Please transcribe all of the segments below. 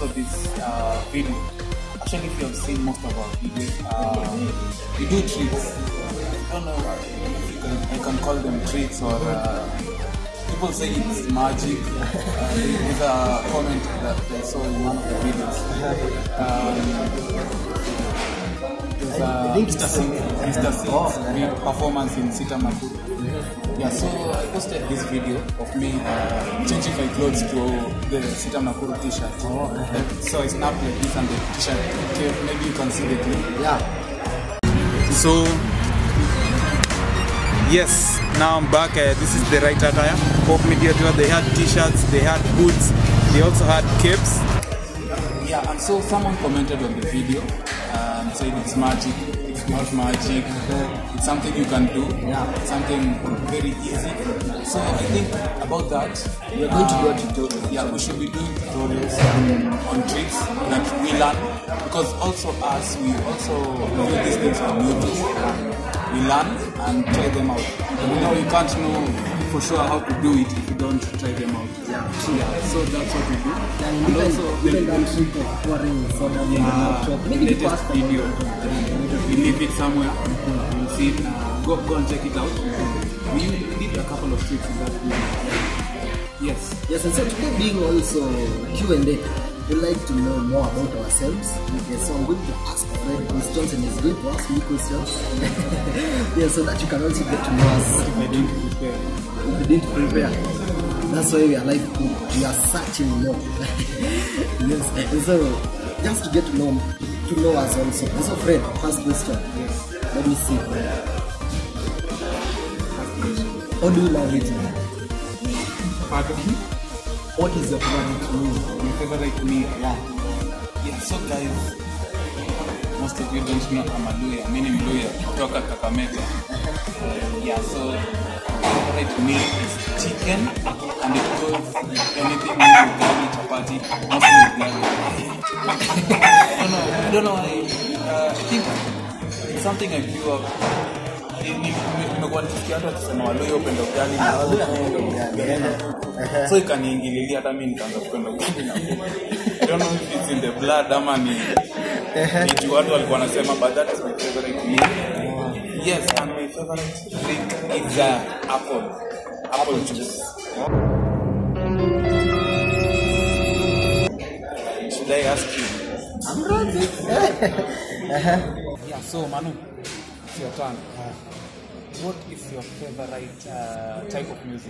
also this video. Actually, if you have seen most of our videos, we do tricks. I don't know if I can call them tricks or people say it's magic. There's a comment that I saw in one of the videos. Mr. C's big performance in Sita Nakuru. Yeah, so I posted this video of me changing my clothes to the Sita Nakuru t-shirt. So I snapped like this and the t-shirt came. Maybe you can see the clip. Yeah. So yes, now I'm back. This is the right attire. Pop Media Tour. They had t-shirts, they had boots, they also had capes. Yeah, and so someone commented on the video and said it's magic. It's not magic. It's something you can do. Yeah. Something very easy. So I think about that, we're going to go to tutorials. Yeah, we should be doing tutorials on tricks that we learn, because also us, we also do these things on YouTube. We learn and try them out. You know, you can't know for sure how to do it if you don't try them out. Yeah, so that's what we do. And also the trick of pouring soda in the laptop. Maybe the latest video. We leave it somewhere. You'll see it. Go and check it out. We did a couple of tricks in that video. Yes, and so today being also Q&A, we like to know more about ourselves. Okay, so I'm going to ask Fred questions and he's going to ask me questions. Yeah, so that you can also get to know us. If I didn't prepare. If we didn't prepare. That's why we are like, we are searching more. Yes, and so just to get to know us also. So Fred, first question. Yes. Let me see. How do you love it? Pardon? What is your favorite music? My favorite meal? Yeah. So guys, most of you don't know I'm a Luya, meaning Luya, kutoka Kakamega. Yeah, so my favorite meal is chicken, and it goes anything with ugali, chapati, mostly ugali. I don't know why. I think it's something I grew up. Nimekuwa nikisikia hata kusema Waluya upenda ugali na Waluya upenda ugali. So ikaniingililia hata mimi nikaanza kupenda ugali na I don't know if it's in the blood ama ni juu watu walikuwa wanasema, but that is my favorite meal. Yes, and my favorite drink is apple juice. Should I ask you? I'm ready. Yeah, so Manu, it's your turn. What is your favorite type of music?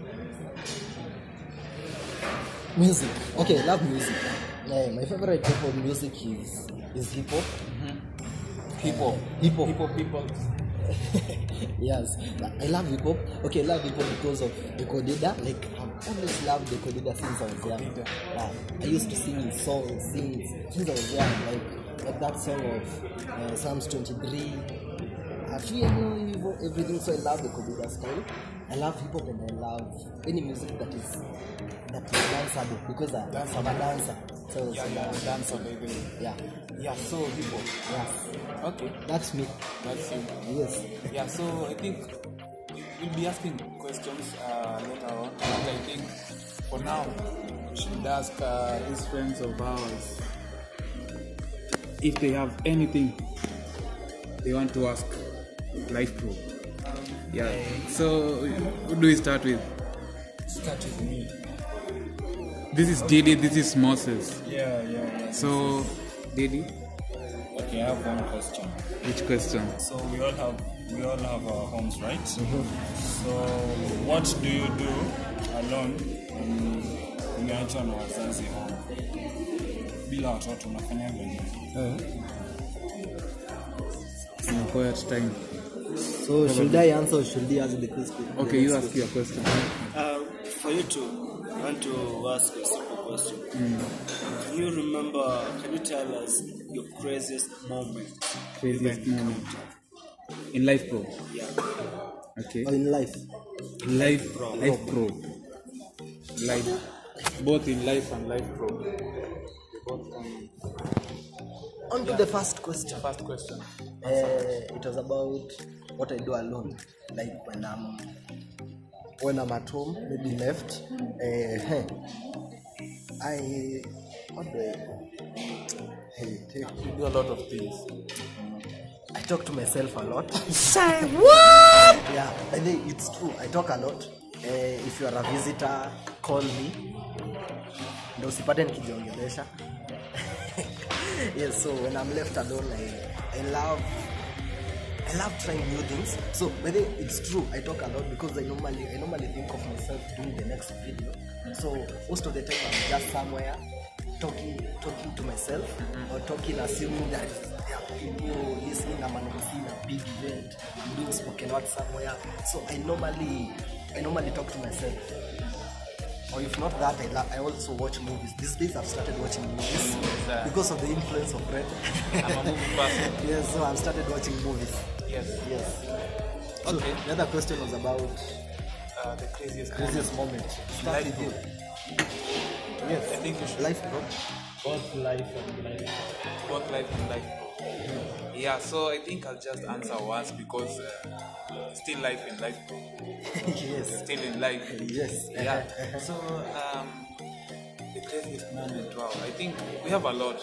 Music. Okay, love music. My favorite type of music is hip hop. Hip hop. Hip hop. Hip hop people. Yes, I love hip hop. Okay, I love hip hop because of the Kodida. Like, I've always loved the Kodida since I was young. I used to sing his songs since I was young. Like that song of Psalms 23. Actually, I know everything, so I love the Kodida style. I love hip hop and I love any music that is danceable, because I'm a dancer. So dancer, baby. Yeah, so hip hop. Yes. Okay. That's me. That's you. Yes. Yeah, so I think we'll be asking questions later on. But I think for now, we should ask these friends of ours if they have anything they want to ask Life Pro. Yeah. So who do we start with? Start with me. This is Didi, this is Moses. Yeah. So, Didi? Okay, I have one question. Which question? So we all have our homes, right? So what do you do alone when umeachwa na wazazi home? Bila watoto unafanya nini? In a quiet time. So should I answer or should I ask the question? Okay, you ask your question. For you I want to ask a simple question. Can you tell us your craziest moment? Craziest moment. In Life Pro? Yeah. Okay. Or in life? Life Pro. Life. Both in life and Life Pro. Both can... On to the first question. First question. It was about what I do alone. Like when I'm at home, maybe left. how do I? Hey, You do a lot of things. I talk to myself a lot. Say what? Yeah, I think it's true. I talk a lot. If you are a visitor, call me. Ndio usipate nikijiongelesha. Yes, so when I'm left alone, I love trying new things. So maybe it's true. I talk a lot because I normally think of myself doing the next video. So most of the time I'm just somewhere talking to myself or talking assuming that there are people listening. I'm in a big event, doing spoken word somewhere. So I normally talk to myself. Or if not that, I also watch movies. These days I've started watching movies because of the influence of Red. I'm a movie person. Yes, so I've started watching movies. Yes. So Okay. the other question was about The craziest moment. Start with you. Yes. I think you should. Life, bro. Both life and life. Both life and life. Yeah, so I think I'll just answer once because still life in life. Yes. Still in life. Yes. Yeah. So the craziest moment, wow. I think we have a lot.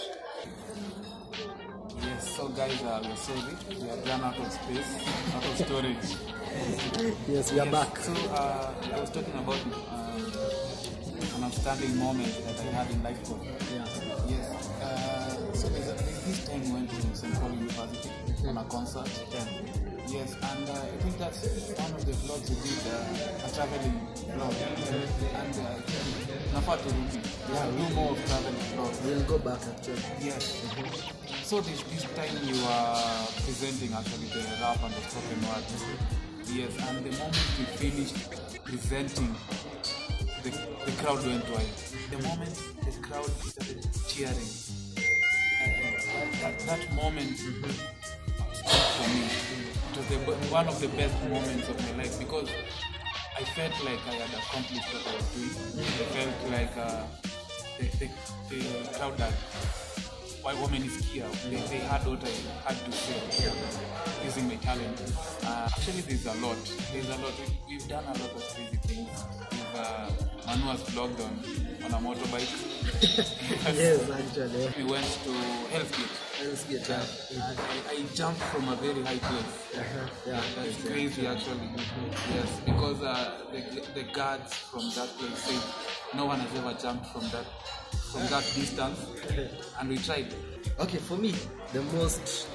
Yes, so guys, we're sorry. We have run out of space, out of storage. Yes, we are back. So I was talking about an outstanding moment that I had in life. Yeah. Yes. So there's this time we went to St. Paul University on a concert. Yes, and I think that's one of the vlogs we did, a traveling vlog. And Nafa to Ruby. Yeah, do more of traveling vlogs. We'll go back actually. Yes. So this time you were presenting actually the rap and the spoken word. Yes, and the moment we finished presenting, the crowd went wild. The moment the crowd started cheering, that moment for me, it was one of the best moments of my life because I felt like I had accomplished what I was doing. I felt like the crowd that white woman is here. They heard what I had to say using my talent. Actually, there's a lot. We've done a lot of crazy things. Manu has vlogged on a motorbike. Yes, actually. We went to Hell's Gate. I jumped from a very high place. Yeah. That's crazy actually. Yes, because the guards from that place said no one has ever jumped from that distance, and we tried. Okay, for me, the most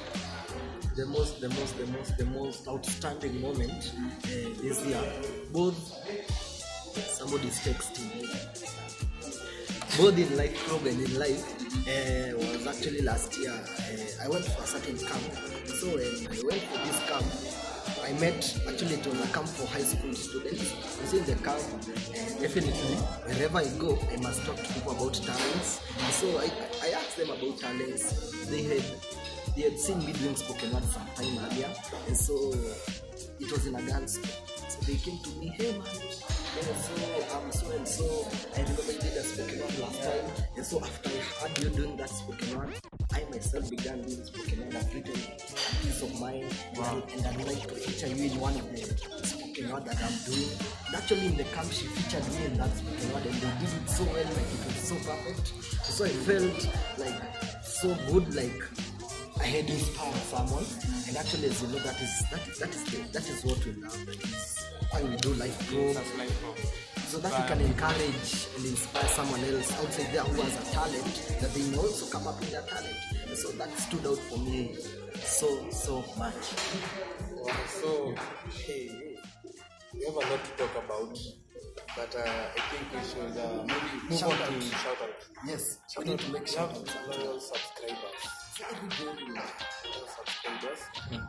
outstanding moment this year, both somebody's texting me, both in life club and in life, was actually last year. I went for a certain camp. So when I went for this camp, I met, actually it was a camp for high school students. So in the camp, definitely, wherever I go, I must talk to people about talents. So I asked them about talents. They had seen me doing spoken word some time earlier, and so it was in a dance. So they came to me, hey man, so and so, I remember you did a spoken word last time, and so after I heard you doing that spoken word, I myself began doing spoken word. I've written a piece of mine, and I'd like to feature you in one of the spoken word that I'm doing. And actually in the camp she featured me in that spoken word, and they did it so well, like it was so perfect. So I felt like so good, like I had inspired someone. And actually, as you know, that is what we love. That is why we do life pro. So that you can encourage and inspire someone else outside there who has a talent, that they may also come up with their talent. And so that stood out for me so much. So we have a lot to talk about, but I think we should maybe move on to shout out. Yes, we need to make shout outs. Loyal subscribers. Very loyal subscribers.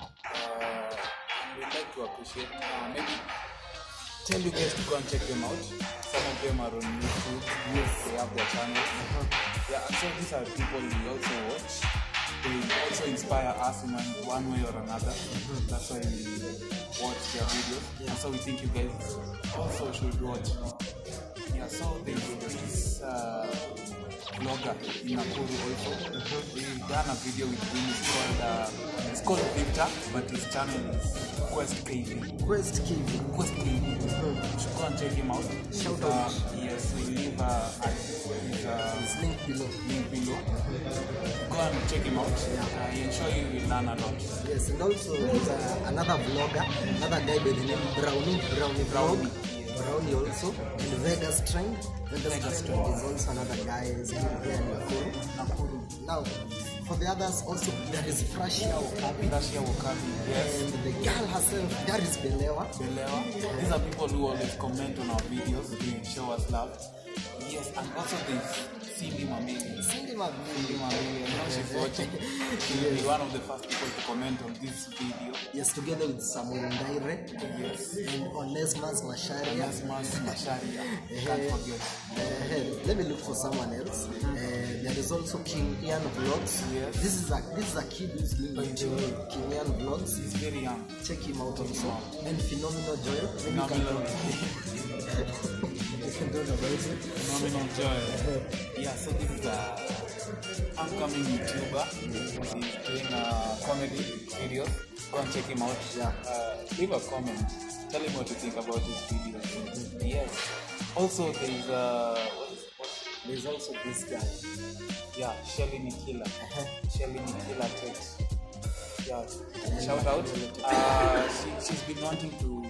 We'd like to appreciate, maybe tell you guys to go and check them out. Some of them are on YouTube. Yes, they have their channels. Yeah, and so these are people we also watch. They also inspire us in one way or another. That's why we watch their videos. And so we think you guys also should watch. Yeah, so there's this vlogger in Nakuru also. We've done a video with him. It's called Victor, but his channel is Quest KV. Quest KV. You should go and check him out. Shout out. Yes, Yes, we leave his link below. link below. Go and check him out. He'll show you will learn a lot. Yes, and also there's another vlogger, another guy by the name Brownie also, in Vegas Strength. Vegas Strength is also another guy is here in Nakuru. Now, for the others also, there is Frashia Okabi. Yes. And the girl herself, that is Belewa. These are people who always comment on our videos, they show us love. Yes, and also there's Cindy Mamili. Cindy Mabili. Now she's watching. She'll be one of the first people to comment on this video. Yes, together with Samuel Ndaire. Yes. And Onesmus Masharia. Yes, Masharia. Can't forget. Let me look for someone else. There is also King Ian Vlogs. Yes. This is a kid who's doing YouTube. King Ian Vlogs. He's very young. Check him out also. And Phenomenal Joy. Phenomenal. You can talk about it. Phenomenal Joy. Yeah, so this is an upcoming YouTuber. He's doing comedy videos. Go and check him out. Yeah. Leave a comment. Tell him what you think about his videos. Yes. Also, There's also this guy. yeah, Shelly Nikila. Shelly Nikila takes. Yeah, shout out. She's been wanting to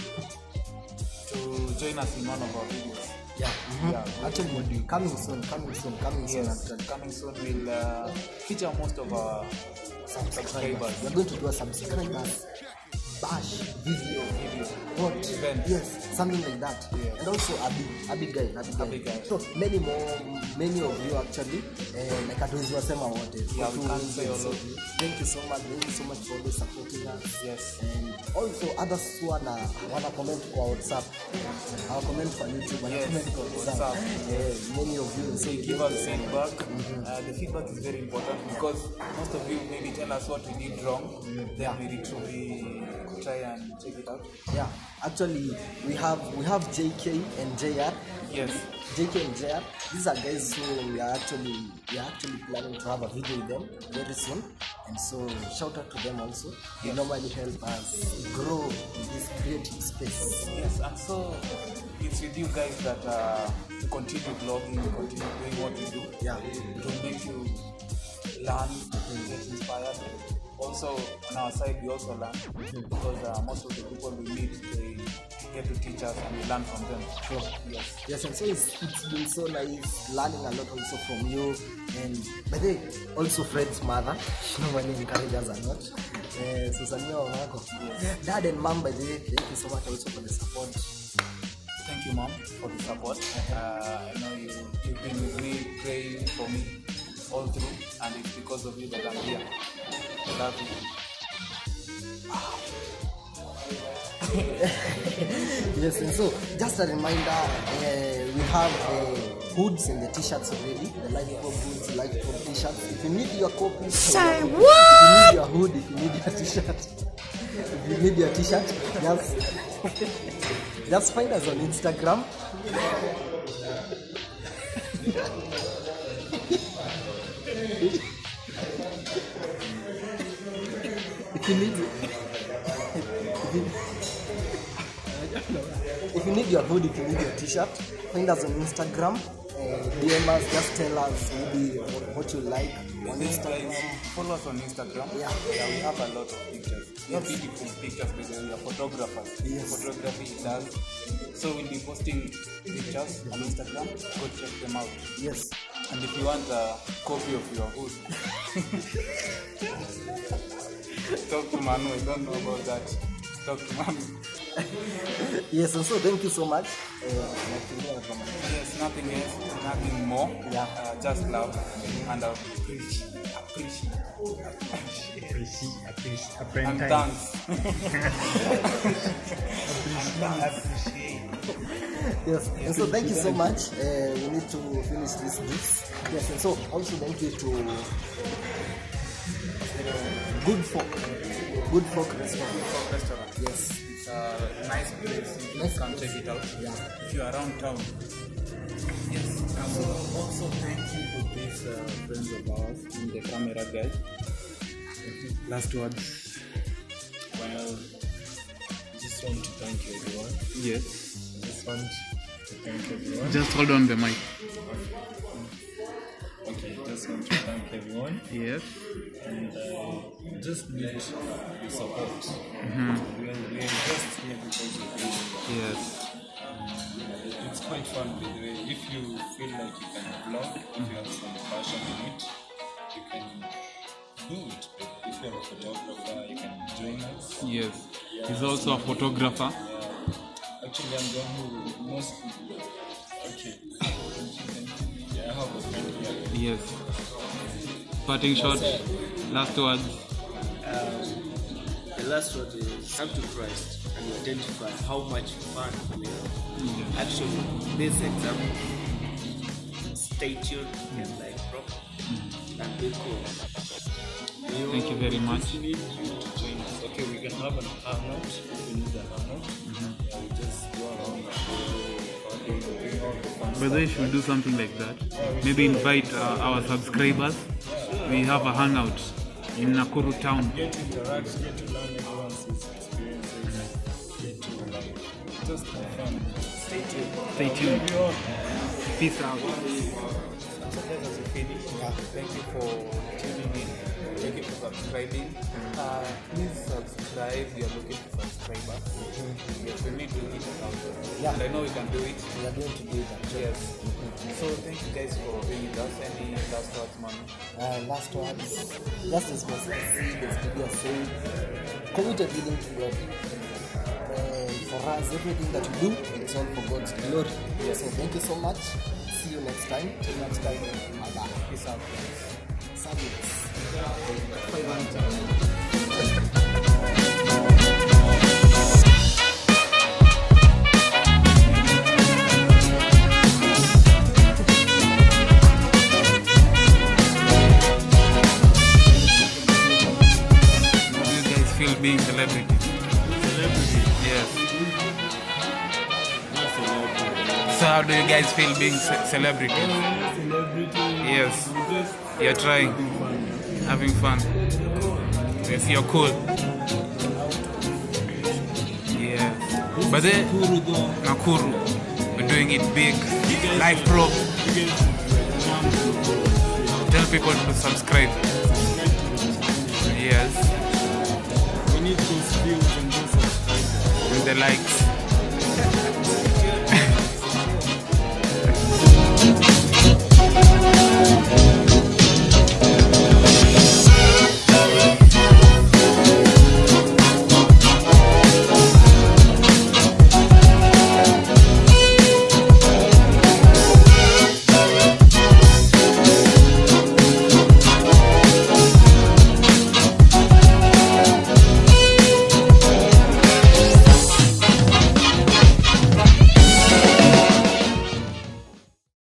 join us in one of our videos. Yeah. Yeah. Actually, coming soon. Yes, Actually. coming soon we'll feature most of our subscribers. We're going to do a subscribers bash video. What? Event. Yes, something like that. Yes. And also Abigail. Abigail. So many of you actually, like hatuwezi wasema wote. Yeah, we can't say all of you. Thank you so much for always supporting us. Yes. And also others who wana comment kwa WhatsApp, our comment kwa YouTube, wana Yes, comment kwa WhatsApp. Many of you So you give us feedback. The feedback is very important because most of you maybe tell us what we did wrong. Then we try and check it out. Yeah, actually we have JK and JR. Yes. JK and JR. These are guys who we are actually planning to have a video with them very soon. And so shout out to them also. They normally help us grow in this creative space. Yes, and so it's with you guys that we continue vlogging, we continue doing what we do. Yeah. It will make you learn, get inspired. Also, on our side, we also learn because most of the people we meet, they get to teach us and we learn from them. Sure. Yes, and so it's been so nice learning a lot also from you. And by the way, also Fred's mother, she normally encourages us a lot. Susanio Wako. Dad and mom, by the way, thank you so much also for the support. Thank you, Mom, for the support. I know you've been with me, praying for me all through, and it's because of you that I'm here. I love you. Yes, and so just a reminder, we have hoods and the t-shirts already, the Life Pop hoods, Life Pop t-shirts. If you need your copy, Say if what? you need your hood, if you need your t-shirt, just find us on Instagram. If you need your hood, if you need your t-shirt, find us on Instagram. DM us, just tell us maybe what you like on Instagram. Follow us on Instagram. Yeah. We have a lot of pictures. We have beautiful pictures because we are photographers. Yes. Photography does. So we'll be posting pictures on Instagram. Go check them out. Yes. And if you want a copy of your hood, talk to Manu. I don't know about that. Talk to Manu. Yes, and so thank you so much. Yes, nothing else, nothing more. Yeah. Just love and and thanks. Yes, and so thank you so much. We need to finish this dish. Yes, and so also thank you to Good Folk Restaurant. Yes. It's a nice place. You can check it out. Yeah. If you are around town. Yes. So also thank you to these friends of ours, the camera guy. Last words. Well, I just want to thank you everyone. Yes. I just want to thank everyone. Just hold on the mic. Okay, just want to thank everyone. Yes. And just need the support. We're just here because of you. Yes. It's quite fun, by the way. If you feel like you can vlog, if you have some passion in it, you can do it. If you're a photographer, you can join us. Yes. He's also a photographer. Yeah. Actually, I'm the one who mostly. Okay. Yeah, I have a friend here. Yes. Parting shot. Last words. The last word is come to Christ and you identify how much fun we have. Actually, this example, stay tuned and like bro, and be cool. Thank you very much. We need you to join us. Okay, we can have an hangout if we need a hangout. Yeah, we just go around doing all the fun By the way, should we do something like that? Maybe invite our subscribers. We have a hangout in Nakuru town. Get to interact, get to learn everyone's experiences, get to like just have fun. Stay tuned. Stay tuned. Everyone. Peace out. So guys, as we finish, thank you for tuning in. Thank you for subscribing. Please subscribe. We are looking for subscribers. Yes, we need to hit 1,000. Yeah. And I know we can do it. We are going to do that. Yes. So thank you guys for being with us. Any last words, man? Last words. Just as was the saying, committed living to God. For us, everything that we do, it's all for God's glory. Yes. So thank you so much. See you next time. Till next time. Bye. Peace out. Service. 500. How do you guys feel being celebrity? Yes. So how do you guys feel being celebrity? Yes. You're trying. Having fun. Yes, you're cool. Yes. But then Nakuru, we're doing it big. Live pro. Tell people to subscribe. Yes. We need those views and those subscribers. And the likes.